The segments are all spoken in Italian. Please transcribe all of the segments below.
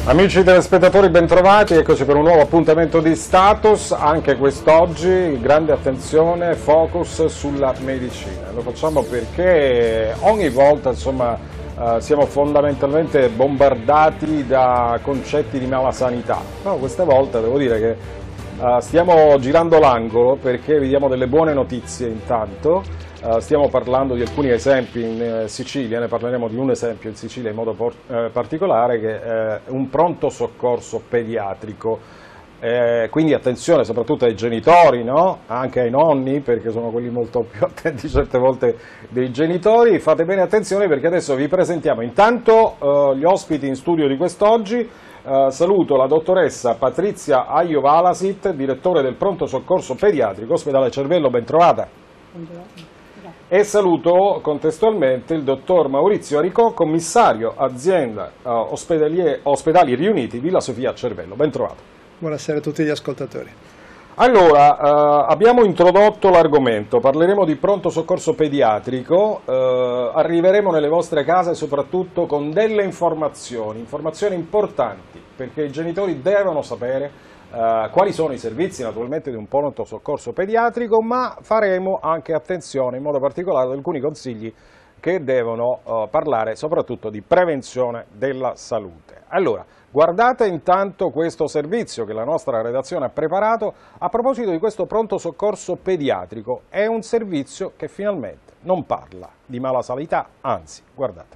Amici telespettatori, bentrovati, eccoci per un nuovo appuntamento di Status. Anche quest'oggi grande attenzione, focus sulla medicina. Lo facciamo perché ogni volta siamo fondamentalmente bombardati da concetti di malasanità. No, questa volta devo dire che stiamo girando l'angolo perché vi diamo delle buone notizie intanto. Stiamo parlando di alcuni esempi in Sicilia, ne parleremo di un esempio in Sicilia in modo particolare, che è un pronto soccorso pediatrico. Quindi attenzione soprattutto ai genitori, no? Anche ai nonni, perché sono quelli molto più attenti certe volte dei genitori. Fate bene attenzione perché adesso vi presentiamo intanto gli ospiti in studio di quest'oggi. Saluto la dottoressa Patrizia Aio-Valasit, direttore del pronto soccorso pediatrico, ospedale Cervello, ben trovata. Buongiorno. E saluto contestualmente il dottor Maurizio Aricò, commissario azienda ospedali riuniti Villa Sofia Cervello, ben trovato. Buonasera a tutti gli ascoltatori. Allora, abbiamo introdotto l'argomento, parleremo di pronto soccorso pediatrico, arriveremo nelle vostre case soprattutto con delle informazioni importanti, perché i genitori devono sapere quali sono i servizi naturalmente di un pronto soccorso pediatrico, ma faremo anche attenzione in modo particolare ad alcuni consigli che devono parlare soprattutto di prevenzione della salute. Allora, guardate intanto questo servizio che la nostra redazione ha preparato a proposito di questo pronto soccorso pediatrico. È un servizio che finalmente non parla di malasanità, anzi, guardate.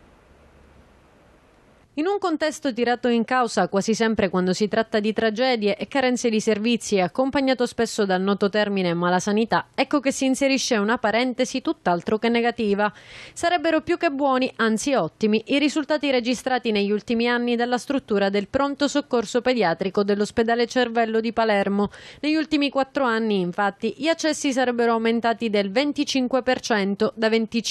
In un contesto tirato in causa quasi sempre quando si tratta di tragedie e carenze di servizi, accompagnato spesso dal noto termine malasanità, ecco che si inserisce una parentesi tutt'altro che negativa. Sarebbero più che buoni, anzi ottimi, i risultati registrati negli ultimi anni dalla struttura del pronto soccorso pediatrico dell'ospedale Cervello di Palermo. Negli ultimi 4 anni, infatti, gli accessi sarebbero aumentati del 25%, da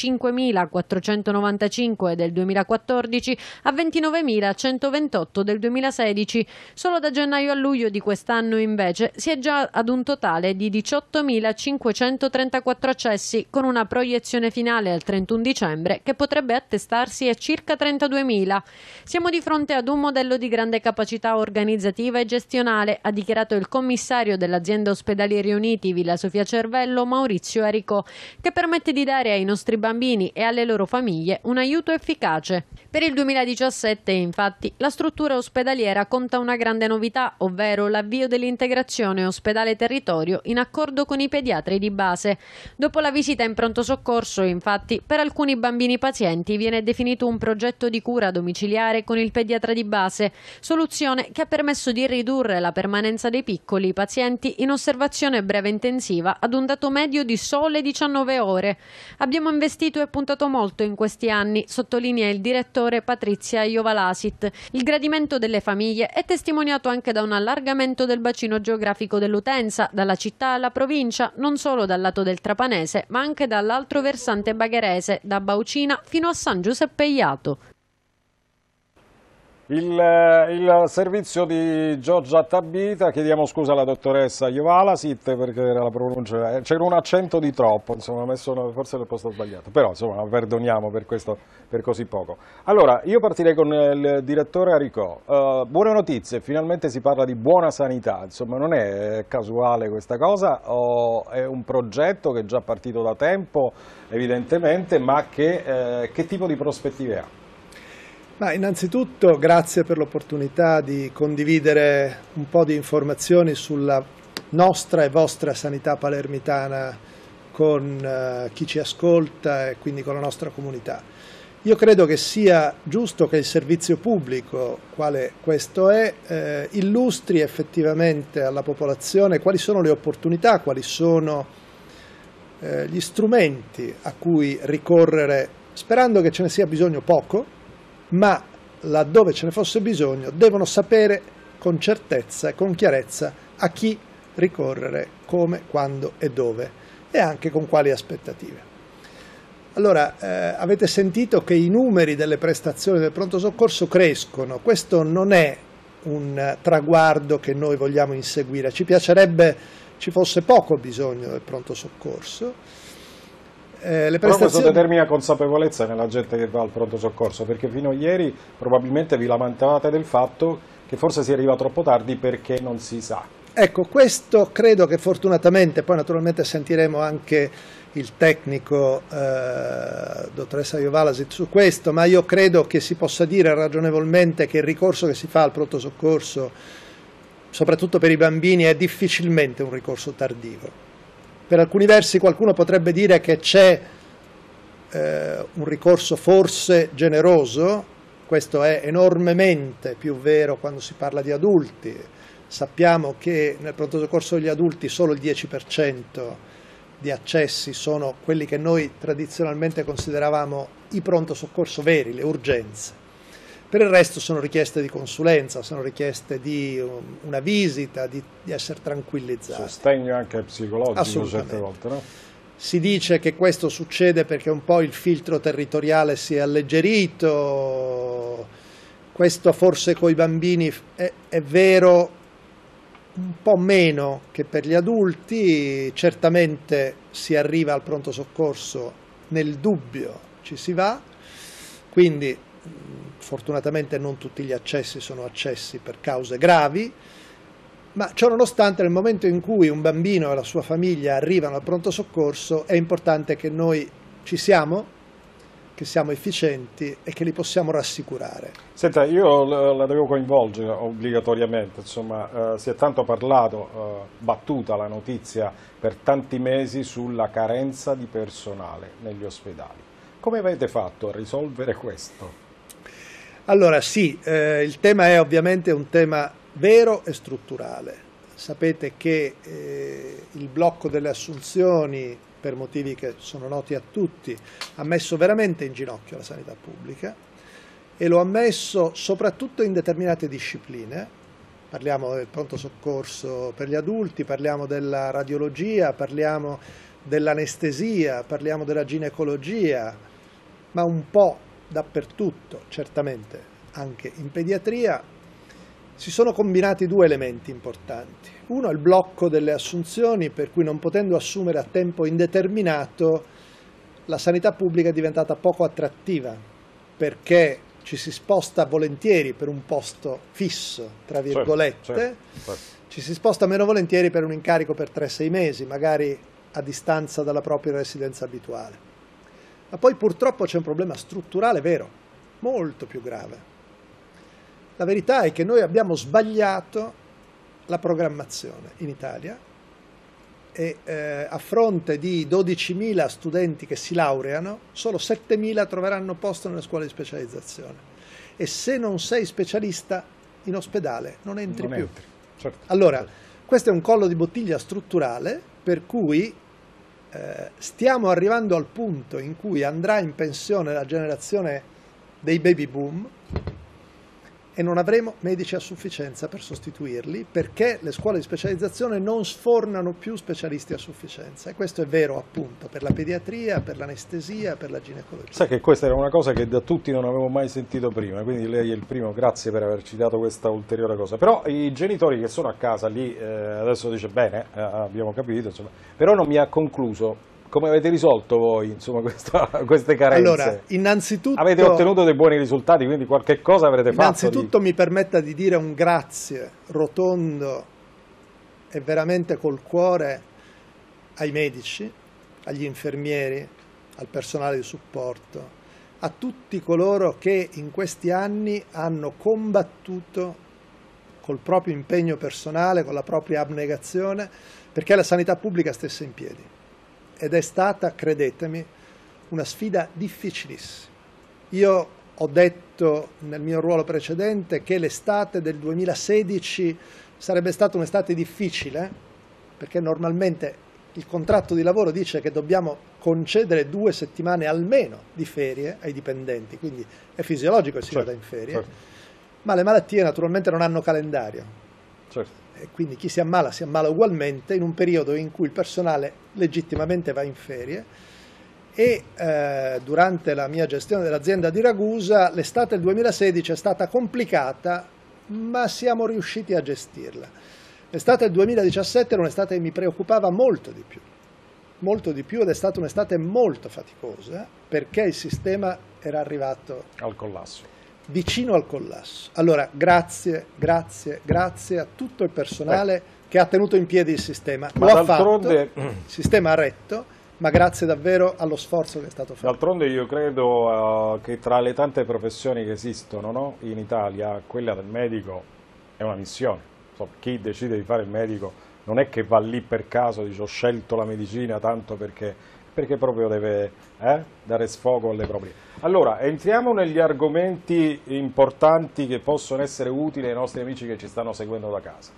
25.495 del 2014 a 29.128 del 2016. Solo da gennaio a luglio di quest'anno invece si è già ad un totale di 18.534 accessi, con una proiezione finale al 31 dicembre che potrebbe attestarsi a circa 32.000. Siamo di fronte ad un modello di grande capacità organizzativa e gestionale, ha dichiarato il commissario dell'azienda Ospedali Riuniti Villa Sofia Cervello, Maurizio Aricò, che permette di dare ai nostri bambini e alle loro famiglie un aiuto efficace. Per il 2017 infatti la struttura ospedaliera conta una grande novità, ovvero l'avvio dell'integrazione ospedale-territorio in accordo con i pediatri di base. Dopo la visita in pronto soccorso, infatti, per alcuni bambini pazienti viene definito un progetto di cura domiciliare con il pediatra di base, soluzione che ha permesso di ridurre la permanenza dei piccoli pazienti in osservazione breve intensiva ad un dato medio di sole 19 ore. Abbiamo investito e puntato molto in questi anni, sottolinea il direttore Patrizia Aio-Valasit. Il gradimento delle famiglie è testimoniato anche da un allargamento del bacino geografico dell'utenza, dalla città alla provincia, non solo dal lato del Trapanese, ma anche dall'altro versante bagherese, da Baucina fino a San Giuseppe Iato. Il servizio di Giorgia Tabita, chiediamo scusa alla dottoressa Aio-Valasit perché era la pronuncia, c'era un accento di troppo, insomma, messo forse nel posto sbagliato, però insomma perdoniamo per questo, per così poco. Allora, io partirei con il direttore Aricò. Buone notizie, finalmente si parla di buona sanità, insomma non è casuale questa cosa, è un progetto che è già partito da tempo evidentemente, ma che tipo di prospettive ha? Ma innanzitutto grazie per l'opportunità di condividere un po' di informazioni sulla nostra e vostra sanità palermitana con chi ci ascolta e quindi con la nostra comunità. Io credo che sia giusto che il servizio pubblico, quale questo è, illustri effettivamente alla popolazione quali sono le opportunità, quali sono gli strumenti a cui ricorrere, sperando che ce ne sia bisogno poco, ma laddove ce ne fosse bisogno devono sapere con certezza e con chiarezza a chi ricorrere, come, quando e dove e anche con quali aspettative. Allora, avete sentito che i numeri delle prestazioni del pronto soccorso crescono, questo non è un traguardo che noi vogliamo inseguire, ci piacerebbe ci fosse poco bisogno del pronto soccorso, Però questo determina consapevolezza nella gente che va al pronto soccorso, perché fino a ieri probabilmente vi lamentavate del fatto che forse si arriva troppo tardi perché non si sa. Ecco, questo credo che fortunatamente, poi naturalmente sentiremo anche il tecnico dottoressa Jovalasic su questo, ma io credo che si possa dire ragionevolmente che il ricorso che si fa al pronto soccorso, soprattutto per i bambini, è difficilmente un ricorso tardivo. Per alcuni versi qualcuno potrebbe dire che c'è un ricorso forse generoso, questo è enormemente più vero quando si parla di adulti. Sappiamo che nel pronto soccorso degli adulti solo il 10% di accessi sono quelli che noi tradizionalmente consideravamo i pronto soccorso veri, le urgenze. Per il resto sono richieste di consulenza, sono richieste di una visita, di essere tranquillizzati. Sostegno anche psicologico certe volte, no? Si dice che questo succede perché un po' il filtro territoriale si è alleggerito, questo forse coi bambini è vero un po' meno che per gli adulti, certamente si arriva al pronto soccorso nel dubbio, ci si va, quindi fortunatamente non tutti gli accessi sono accessi per cause gravi, ma ciò nonostante nel momento in cui un bambino e la sua famiglia arrivano al pronto soccorso è importante che noi ci siamo, che siamo efficienti e che li possiamo rassicurare. Senta, io la devo coinvolgere obbligatoriamente, insomma, si è tanto parlato, battuta la notizia per tanti mesi sulla carenza di personale negli ospedali. Come avete fatto a risolvere questo? Allora sì, il tema è ovviamente un tema vero e strutturale. Sapete che il blocco delle assunzioni, per motivi che sono noti a tutti, ha messo veramente in ginocchio la sanità pubblica e lo ha messo soprattutto in determinate discipline. Parliamo del pronto soccorso per gli adulti, parliamo della radiologia, parliamo dell'anestesia, parliamo della ginecologia, ma un po' dappertutto, certamente anche in pediatria, si sono combinati due elementi importanti. Uno è il blocco delle assunzioni, per cui non potendo assumere a tempo indeterminato, la sanità pubblica è diventata poco attrattiva, perché ci si sposta volentieri per un posto fisso, tra virgolette, certo. Ci si sposta meno volentieri per un incarico per 3-6 mesi, magari a distanza dalla propria residenza abituale. Ma poi purtroppo c'è un problema strutturale vero, molto più grave. La verità è che noi abbiamo sbagliato la programmazione in Italia e a fronte di 12.000 studenti che si laureano, solo 7.000 troveranno posto nelle scuole di specializzazione. E se non sei specialista in ospedale non entri più. Certo. Allora, questo è un collo di bottiglia strutturale per cui stiamo arrivando al punto in cui andrà in pensione la generazione dei baby boom e non avremo medici a sufficienza per sostituirli perché le scuole di specializzazione non sfornano più specialisti a sufficienza e questo è vero appunto per la pediatria, per l'anestesia, per la ginecologia. Sa che questa era una cosa che da tutti non avevo mai sentito prima, quindi lei è il primo, grazie per averci dato questa ulteriore cosa. Però i genitori che sono a casa lì, adesso dice bene, abbiamo capito, insomma, però non mi ha concluso. Come avete risolto voi insomma, queste carenze? Allora, innanzitutto... Avete ottenuto dei buoni risultati, quindi qualche cosa avrete fatto? Innanzitutto mi permetta di dire un grazie rotondo e veramente col cuore ai medici, agli infermieri, al personale di supporto, a tutti coloro che in questi anni hanno combattuto col proprio impegno personale, con la propria abnegazione, perché la sanità pubblica stesse in piedi. Ed è stata, credetemi, una sfida difficilissima. Io ho detto nel mio ruolo precedente che l'estate del 2016 sarebbe stata un'estate difficile, perché normalmente il contratto di lavoro dice che dobbiamo concedere 2 settimane almeno di ferie ai dipendenti, quindi è fisiologico che si vada in ferie, certo. Ma le malattie naturalmente non hanno calendario. Certo. E quindi chi si ammala ugualmente in un periodo in cui il personale legittimamente va in ferie e durante la mia gestione dell'azienda di Ragusa l'estate del 2016 è stata complicata ma siamo riusciti a gestirla. L'estate del 2017 era un'estate che mi preoccupava molto di più molto di più ed è stata un'estate molto faticosa perché il sistema era arrivato al collasso, vicino al collasso. Allora grazie a tutto il personale che ha tenuto in piedi il sistema. Lo ha fatto, il sistema ha retto, ma grazie davvero allo sforzo che è stato fatto. D'altronde io credo che tra le tante professioni che esistono, no, in Italia, quella del medico è una missione. Chi decide di fare il medico non è che va lì per caso, dice ho scelto la medicina tanto perché proprio deve dare sfogo alle proprie. Allora, entriamo negli argomenti importanti che possono essere utili ai nostri amici che ci stanno seguendo da casa.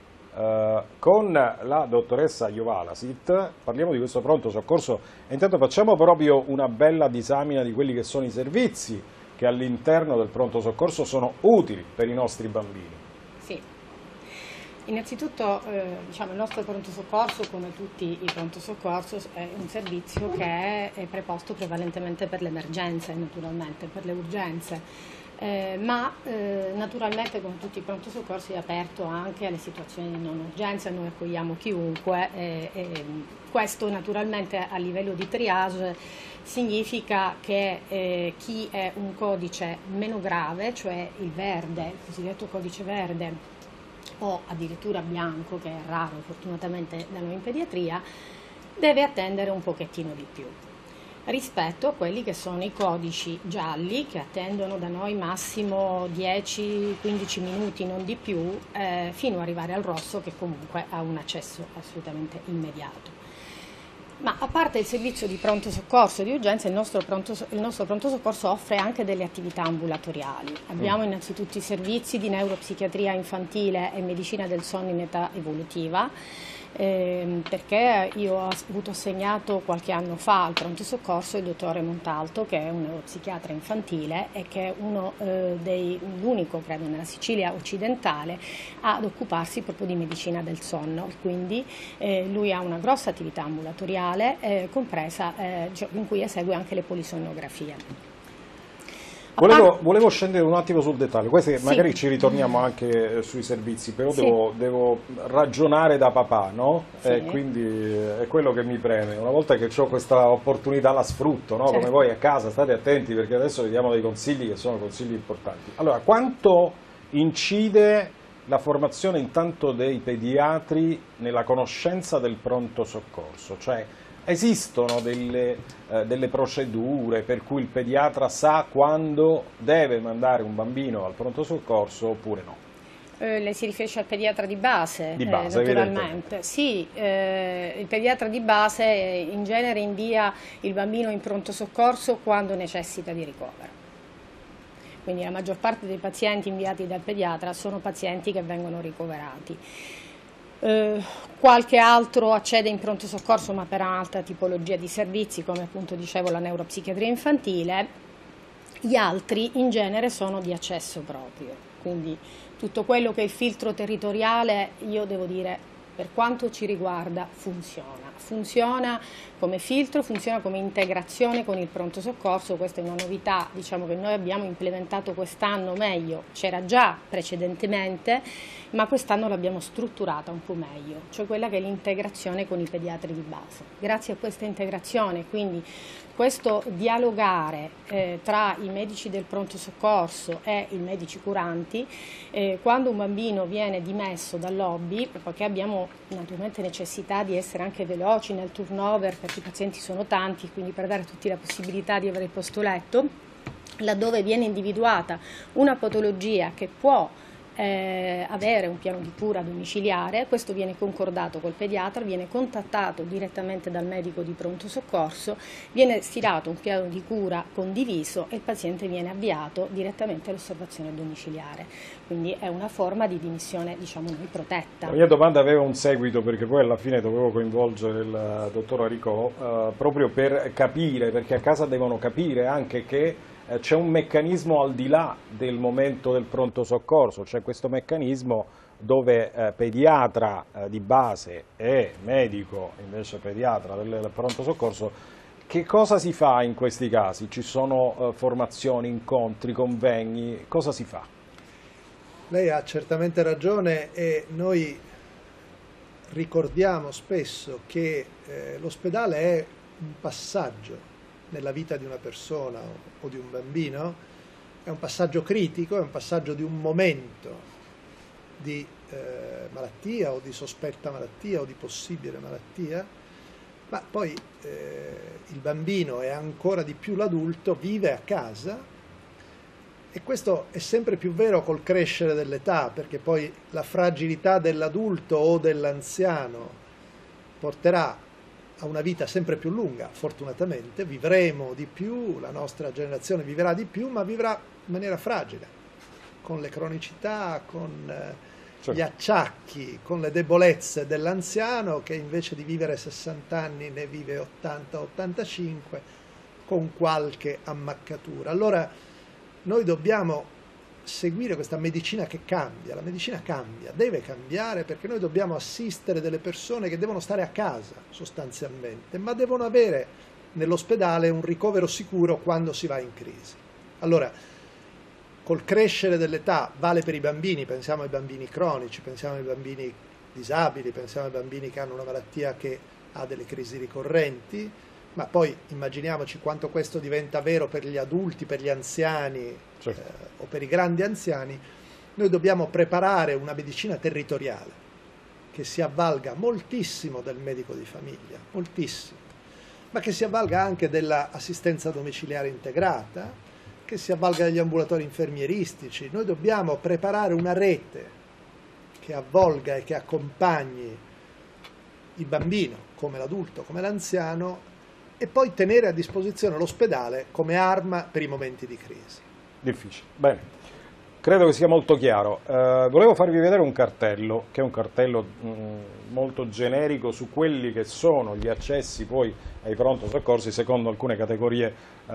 Con la dottoressa Jovalasit parliamo di questo pronto soccorso e intanto facciamo proprio una bella disamina di quelli che sono i servizi che all'interno del pronto soccorso sono utili per i nostri bambini. Sì. Innanzitutto diciamo, il nostro pronto soccorso, come tutti i pronto soccorso, è un servizio che è preposto prevalentemente per le emergenze, naturalmente, per le urgenze. Ma naturalmente come tutti i pronto soccorsi è aperto anche alle situazioni di non urgenza, noi accogliamo chiunque questo naturalmente a livello di triage significa che chi è un codice meno grave, cioè il verde, il cosiddetto codice verde o addirittura bianco, che è raro fortunatamente da noi in pediatria, deve attendere un pochettino di più rispetto a quelli che sono i codici gialli che attendono da noi massimo 10-15 minuti, non di più, fino ad arrivare al rosso che comunque ha un accesso assolutamente immediato. Ma a parte il servizio di pronto soccorso di urgenza, il nostro pronto soccorso offre anche delle attività ambulatoriali. Abbiamo innanzitutto i servizi di neuropsichiatria infantile e medicina del sonno in età evolutiva, perché io ho avuto assegnato qualche anno fa al pronto soccorso il dottore Montalto, che è un neuropsichiatra infantile e che è l'unico, credo, nella Sicilia occidentale ad occuparsi proprio di medicina del sonno. Quindi lui ha una grossa attività ambulatoriale, compresa in cui esegue anche le polisonnografie. Volevo scendere un attimo sul dettaglio, questi sì. Magari ci ritorniamo anche sui servizi, però sì. devo ragionare da papà, no? Sì. Quindi è quello che mi preme, una volta che ho questa opportunità la sfrutto, no? Certo. Come voi a casa, state attenti perché adesso vediamo dei consigli che sono consigli importanti. Allora, quanto incide la formazione intanto dei pediatri nella conoscenza del pronto soccorso? Cioè, esistono delle procedure per cui il pediatra sa quando deve mandare un bambino al pronto soccorso oppure no? Lei si riferisce al pediatra di base, naturalmente. Sì, il pediatra di base in genere invia il bambino in pronto soccorso quando necessita di ricovero. Quindi la maggior parte dei pazienti inviati dal pediatra sono pazienti che vengono ricoverati. Qualche altro accede in pronto soccorso ma per un'altra tipologia di servizi, come appunto dicevo la neuropsichiatria infantile. Gli altri in genere sono di accesso proprio, quindi tutto quello che è il filtro territoriale, io devo dire, per quanto ci riguarda funziona come filtro, funziona come integrazione con il pronto soccorso. Questa è una novità, diciamo, che noi abbiamo implementato quest'anno meglio, c'era già precedentemente, ma quest'anno l'abbiamo strutturata un po' meglio, cioè quella che è l'integrazione con i pediatri di base. Grazie a questa integrazione, quindi questo dialogare tra i medici del pronto soccorso e i medici curanti, quando un bambino viene dimesso dal lobby, perché abbiamo naturalmente necessità di essere anche veloci nel turnover perché i pazienti sono tanti, quindi per dare a tutti la possibilità di avere il posto letto, laddove viene individuata una patologia che può avere un piano di cura domiciliare, questo viene concordato col pediatra, viene contattato direttamente dal medico di pronto soccorso, viene stilato un piano di cura condiviso e il paziente viene avviato direttamente all'osservazione domiciliare. Quindi è una forma di dimissione, diciamo noi, protetta. La mia domanda aveva un seguito perché poi alla fine dovevo coinvolgere il dottor Aricò proprio per capire, perché a casa devono capire anche che c'è un meccanismo al di là del momento del pronto soccorso, c'è questo meccanismo dove pediatra di base e medico invece pediatra del pronto soccorso. Che cosa si fa in questi casi? Ci sono formazioni, incontri, convegni, cosa si fa? Lei ha certamente ragione e noi ricordiamo spesso che l'ospedale è un passaggio nella vita di una persona o di un bambino, è un passaggio critico, è un passaggio di un momento di malattia o di sospetta malattia o di possibile malattia, ma poi il bambino e ancora di più l'adulto vive a casa, e questo è sempre più vero col crescere dell'età, perché poi la fragilità dell'adulto o dell'anziano porterà a una vita sempre più lunga, fortunatamente, vivremo di più, la nostra generazione vivrà di più, ma vivrà in maniera fragile, con le cronicità, con gli acciacchi, con le debolezze dell'anziano che invece di vivere 60 anni ne vive 80-85, con qualche ammaccatura. Allora noi dobbiamo seguire questa medicina che cambia, la medicina cambia, deve cambiare, perché noi dobbiamo assistere delle persone che devono stare a casa sostanzialmente, ma devono avere nell'ospedale un ricovero sicuro quando si va in crisi. Allora, col crescere dell'età, vale per i bambini, pensiamo ai bambini cronici, pensiamo ai bambini disabili, pensiamo ai bambini che hanno una malattia che ha delle crisi ricorrenti, ma poi immaginiamoci quanto questo diventa vero per gli adulti, per gli anziani, certo, o per i grandi anziani. Noi dobbiamo preparare una medicina territoriale che si avvalga moltissimo del medico di famiglia, moltissimo, ma che si avvalga anche dell'assistenza domiciliare integrata, che si avvalga degli ambulatori infermieristici. Noi dobbiamo preparare una rete che avvolga e che accompagni il bambino, come l'adulto, come l'anziano, e poi tenere a disposizione l'ospedale come arma per i momenti di crisi. Difficile. Bene, credo che sia molto chiaro. Volevo farvi vedere un cartello, che è un cartello molto generico su quelli che sono gli accessi poi ai pronto soccorsi secondo alcune categorie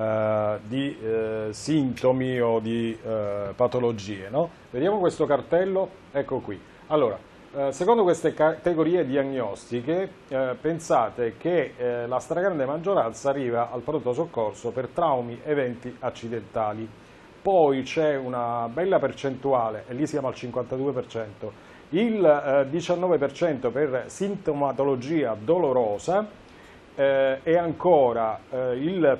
di sintomi o di patologie, no? Vediamo questo cartello, ecco qui. Allora, secondo queste categorie diagnostiche, pensate che la stragrande maggioranza arriva al pronto soccorso per traumi, eventi accidentali. Poi c'è una bella percentuale, e lì siamo al 52%, il 19% per sintomatologia dolorosa e ancora il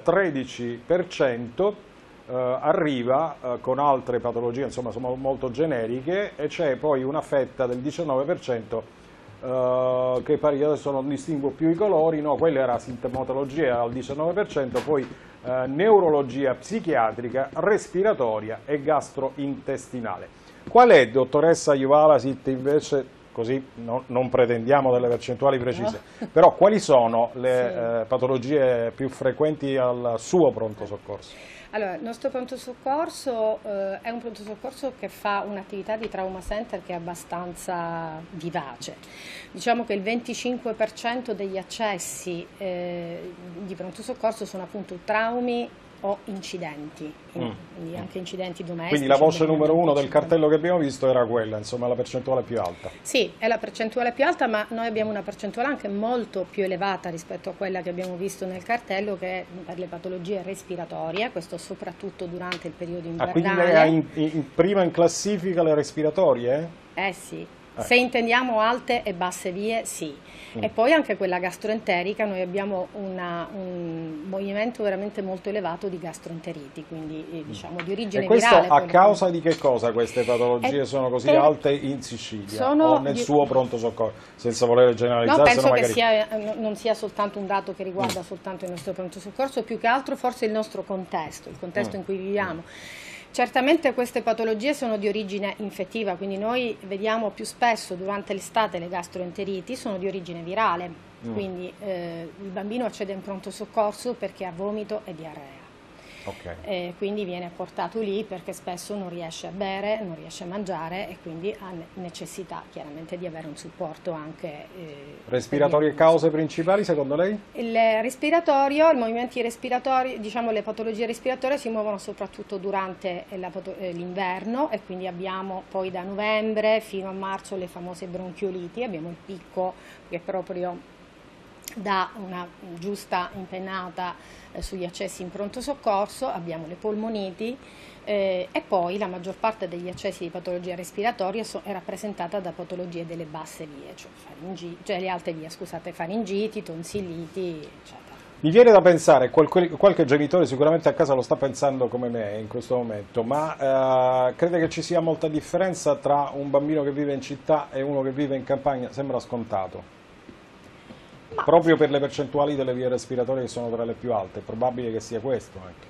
13% arriva con altre patologie, insomma sono molto generiche, e c'è poi una fetta del 19% che pare, adesso non distingo più i colori, no, quella era sintomatologia al 19%, poi neurologia psichiatrica, respiratoria e gastrointestinale. Qual è, dottoressa Juvalasit, invece, così non pretendiamo delle percentuali precise, no, però quali sono le patologie più frequenti al suo pronto soccorso? Allora, il nostro pronto soccorso è un pronto soccorso che fa un'attività di trauma center che è abbastanza vivace. Diciamo che il 25% degli accessi di pronto soccorso sono appunto traumi o incidenti, quindi anche incidenti domestici. Quindi la voce numero uno del cartello che abbiamo visto era quella, insomma la percentuale più alta. Sì, è la percentuale più alta, ma noi abbiamo una percentuale anche molto più elevata rispetto a quella che abbiamo visto nel cartello, che è per le patologie respiratorie, questo soprattutto durante il periodo invernale. Quindi lei ha prima in classifica le respiratorie? Sì. Se intendiamo alte e basse vie, sì. E poi anche quella gastroenterica, noi abbiamo un movimento veramente molto elevato di gastroenteriti, quindi diciamo di origine virale. E questo a causa di che cosa queste patologie sono così alte in Sicilia o nel suo pronto soccorso, senza voler generalizzare? No, penso che non sia soltanto un dato che riguarda soltanto il nostro pronto soccorso, più che altro forse il nostro contesto, il contesto in cui viviamo. Certamente queste patologie sono di origine infettiva, quindi noi vediamo più spesso durante l'estate le gastroenteriti, sono di origine virale, quindi il bambino accede in pronto soccorso perché ha vomito e diarrea. Okay. Quindi viene portato lì perché spesso non riesce a bere, non riesce a mangiare e quindi ha necessità chiaramente di avere un supporto anche... Respiratorie e cause principali secondo lei? Il respiratorio, i movimenti respiratori, diciamo le patologie respiratorie si muovono soprattutto durante l'inverno e quindi abbiamo poi da novembre fino a marzo le famose bronchioliti, abbiamo il picco che proprio dà una giusta impennata sugli accessi in pronto soccorso, abbiamo le polmoniti e poi la maggior parte degli accessi di patologia respiratoria è rappresentata da patologie delle basse vie, cioè le alte vie, scusate, faringiti, tonsilliti, eccetera. Mi viene da pensare, qualche genitore sicuramente a casa lo sta pensando come me in questo momento, ma crede che ci sia molta differenza tra un bambino che vive in città e uno che vive in campagna? Sembra scontato. Proprio per le percentuali delle vie respiratorie che sono tra le più alte, è probabile che sia questo anche.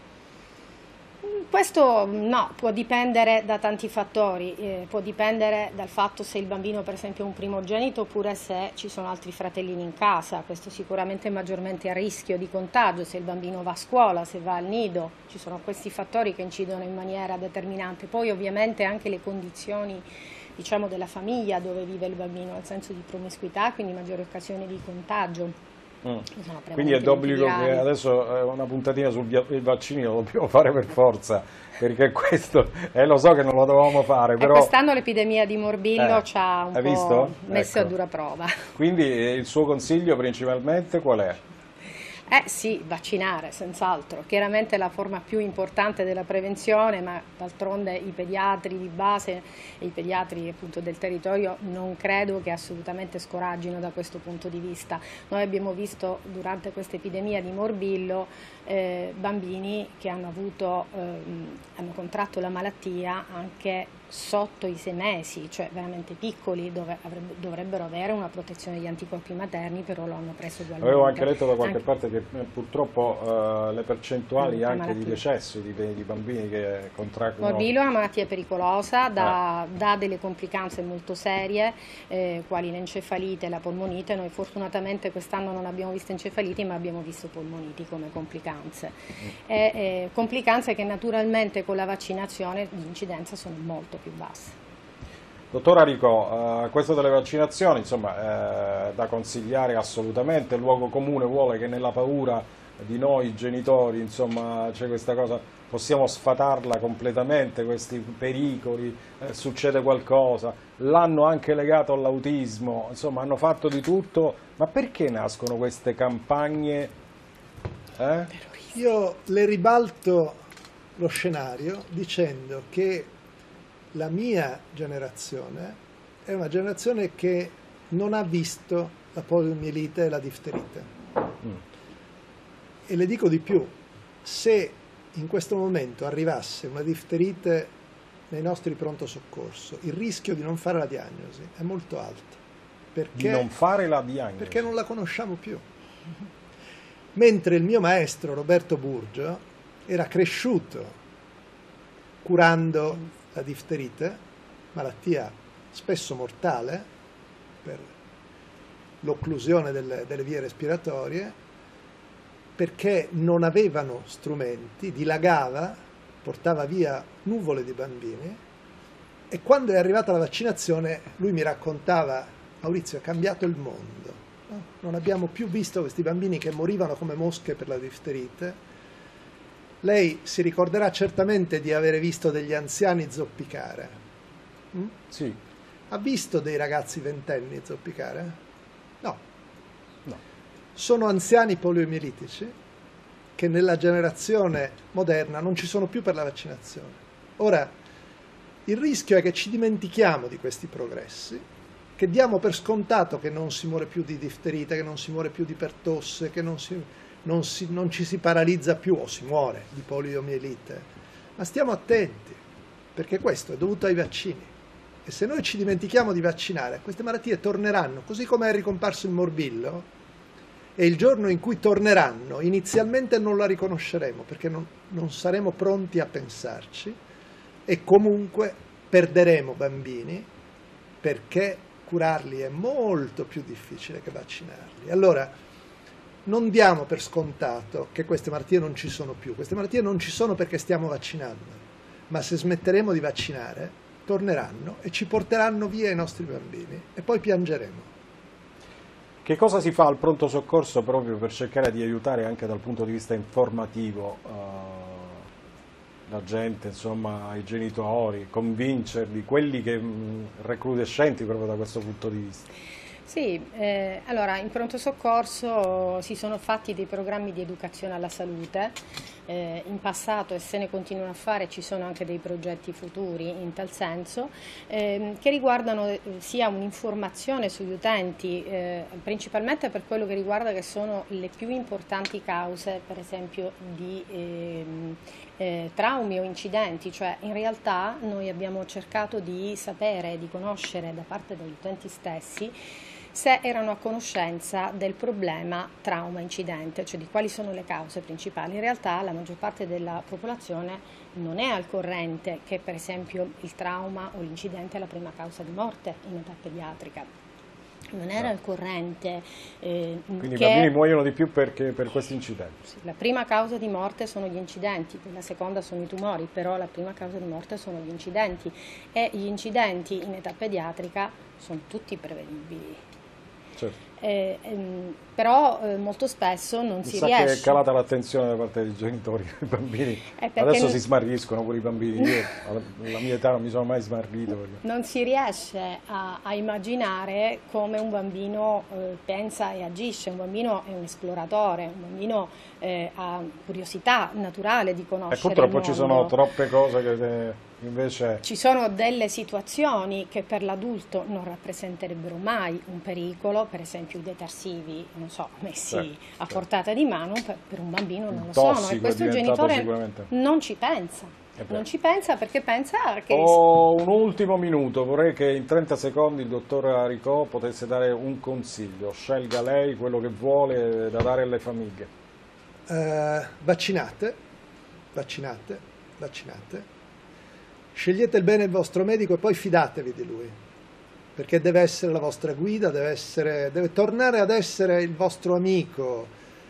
Questo no, può dipendere da tanti fattori, può dipendere dal fatto se il bambino per esempio è un primogenito oppure se ci sono altri fratellini in casa, questo sicuramente è maggiormente a rischio di contagio, se il bambino va a scuola, se va al nido, ci sono questi fattori che incidono in maniera determinante, poi ovviamente anche le condizioni diciamo della famiglia dove vive il bambino, nel senso di promiscuità, quindi maggiori occasioni di contagio. Quindi è d'obbligo che adesso una puntatina sul vaccini lo dobbiamo fare per forza, perché questo, lo so che non lo dovevamo fare, però... Quest'anno l'epidemia di morbillo ci ha un po' messo a dura prova. Quindi il suo consiglio principalmente qual è? Sì, vaccinare, senz'altro. Chiaramente è la forma più importante della prevenzione, ma d'altronde i pediatri di base e i pediatri appunto del territorio non credo che assolutamente scoraggino da questo punto di vista. Noi abbiamo visto durante questa epidemia di morbillo bambini che hanno contratto la malattia anche sotto i 6 mesi, cioè veramente piccoli, dove dovrebbero avere una protezione degli anticorpi materni, però lo hanno preso ugualmente. Avevo anche letto da qualche parte che purtroppo le percentuali anche di decesso di bambini che contraggono... Morbillo è una malattia pericolosa, dà delle complicanze molto serie, quali l'encefalite e la polmonite. Noi fortunatamente quest'anno non abbiamo visto encefaliti, ma abbiamo visto polmoniti come complicanze. Complicanze che naturalmente con la vaccinazione di incidenza sono molto più basse. Dottor Aricò, questo delle vaccinazioni, insomma, da consigliare assolutamente. Il luogo comune vuole che nella paura di noi genitori, insomma, c'è questa cosa, possiamo sfatarla completamente, questi pericoli, succede qualcosa, l'hanno anche legato all'autismo, insomma, hanno fatto di tutto, ma perché nascono queste campagne? Io le ribalto lo scenario dicendo che la mia generazione è una generazione che non ha visto la poliomielite e la difterite. E le dico di più, se in questo momento arrivasse una difterite nei nostri pronto soccorso, il rischio di non fare la diagnosi è molto alto. Di non fare la diagnosi? Perché non la conosciamo più. Mentre il mio maestro Roberto Burgio era cresciuto curando la difterite, malattia spesso mortale per l'occlusione delle vie respiratorie, perché non avevano strumenti, dilagava, portava via nuvole di bambini, e quando è arrivata la vaccinazione lui mi raccontava: Maurizio, è cambiato il mondo. Non abbiamo più visto questi bambini che morivano come mosche per la difterite. Lei si ricorderà certamente di avere visto degli anziani zoppicare. Sì. Ha visto dei ragazzi ventenni zoppicare? No. No. Sono anziani poliomielitici che nella generazione moderna non ci sono più per la vaccinazione. Ora, il rischio è che ci dimentichiamo di questi progressi, che diamo per scontato che non si muore più di difterite, che non si muore più di pertosse, che non ci si paralizza più o si muore di poliomielite. Ma stiamo attenti, perché questo è dovuto ai vaccini. E se noi ci dimentichiamo di vaccinare, queste malattie torneranno, così come è ricomparso il morbillo, e il giorno in cui torneranno, inizialmente non la riconosceremo, perché non saremo pronti a pensarci, e comunque perderemo bambini, perché curarli è molto più difficile che vaccinarli. Allora, non diamo per scontato che queste malattie non ci sono più. Queste malattie non ci sono perché stiamo vaccinando, ma se smetteremo di vaccinare, torneranno e ci porteranno via i nostri bambini e poi piangeremo. Che cosa si fa al pronto soccorso proprio per cercare di aiutare anche dal punto di vista informativo la gente, insomma, i genitori, convincerli, quelli che recrudescenti proprio da questo punto di vista? Sì, allora in pronto soccorso si sono fatti dei programmi di educazione alla salute, in passato e se ne continuano a fare ci sono anche dei progetti futuri in tal senso, che riguardano sia un'informazione sugli utenti, principalmente per quello che riguarda che sono le più importanti cause per esempio di traumi o incidenti, cioè in realtà noi abbiamo cercato di sapere, di conoscere da parte degli utenti stessi se erano a conoscenza del problema trauma-incidente, cioè di quali sono le cause principali. In realtà la maggior parte della popolazione non è al corrente che per esempio il trauma o l'incidente è la prima causa di morte in età pediatrica. Non era al corrente. Quindi i bambini muoiono di più per questi incidenti? Sì, la prima causa di morte sono gli incidenti, la seconda sono i tumori, però la prima causa di morte sono gli incidenti e gli incidenti in età pediatrica sono tutti prevenibili. Certo. Però molto spesso non si riesce. Che è calata l'attenzione da parte dei genitori, i bambini adesso si smarriscono pure i bambini, io alla mia età non mi sono mai smarrito. Perché... Non si riesce a immaginare come un bambino pensa e agisce, un bambino è un esploratore, un bambino ha curiosità naturale di conoscere. E purtroppo il mondo. Ci sono troppe cose che invece... Ci sono delle situazioni che per l'adulto non rappresenterebbero mai un pericolo, per esempio i detersivi, non so, messi a portata di mano, per un bambino non lo sono e questo il genitore non ci pensa. Non ci pensa perché pensa che... Un ultimo minuto, vorrei che in 30 secondi il dottor Aricò potesse dare un consiglio, scelga lei quello che vuole da dare alle famiglie. Vaccinate, scegliete il bene il vostro medico e poi fidatevi di lui, perché deve essere la vostra guida, deve tornare ad essere il vostro amico,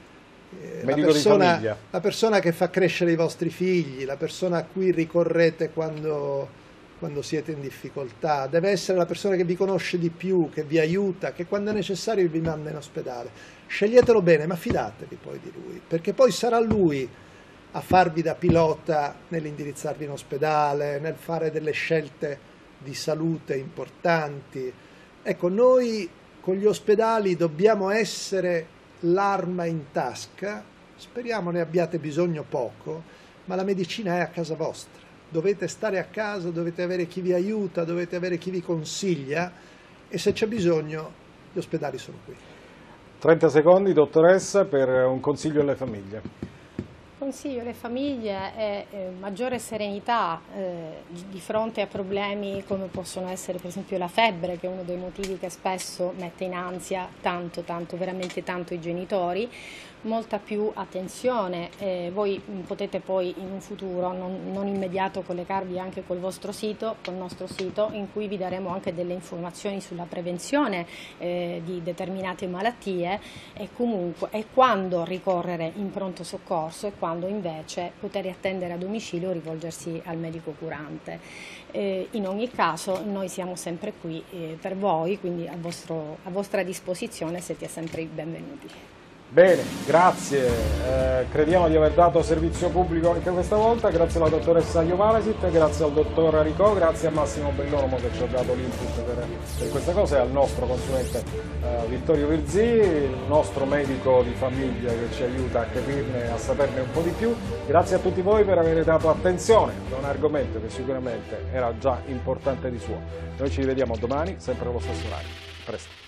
la persona che fa crescere i vostri figli, la persona a cui ricorrete quando siete in difficoltà, deve essere la persona che vi conosce di più, che vi aiuta, che quando è necessario vi manda in ospedale. Sceglietelo bene, ma fidatevi poi di lui, perché poi sarà lui a farvi da pilota nell'indirizzarvi in ospedale, nel fare delle scelte di salute importanti. Ecco, noi con gli ospedali dobbiamo essere l'arma in tasca, speriamo ne abbiate bisogno poco, ma la medicina è a casa vostra. Dovete stare a casa, dovete avere chi vi aiuta, dovete avere chi vi consiglia e se c'è bisogno gli ospedali sono qui. 30 secondi, dottoressa, per un consiglio alle famiglie. Consiglio alle famiglie è maggiore serenità di fronte a problemi come possono essere per esempio la febbre, che è uno dei motivi che spesso mette in ansia veramente tanto i genitori, molta più attenzione, voi potete poi in un futuro non immediato collegarvi anche col vostro sito, col nostro sito, in cui vi daremo anche delle informazioni sulla prevenzione di determinate malattie e quando ricorrere in pronto soccorso e quando invece poter attendere a domicilio o rivolgersi al medico curante. In ogni caso noi siamo sempre qui per voi, quindi a vostra disposizione, siete sempre i benvenuti. Bene, grazie, crediamo di aver dato servizio pubblico anche questa volta, grazie alla dottoressa Iovalesit, grazie al dottor Aricò, grazie a Massimo Bellomo che ci ha dato l'input per questa cosa e al nostro consulente Vittorio Virzì, il nostro medico di famiglia che ci aiuta a capirne, a saperne un po' di più. Grazie a tutti voi per aver dato attenzione ad un argomento che sicuramente era già importante di suo. Noi ci rivediamo domani, sempre allo stesso orario. A presto.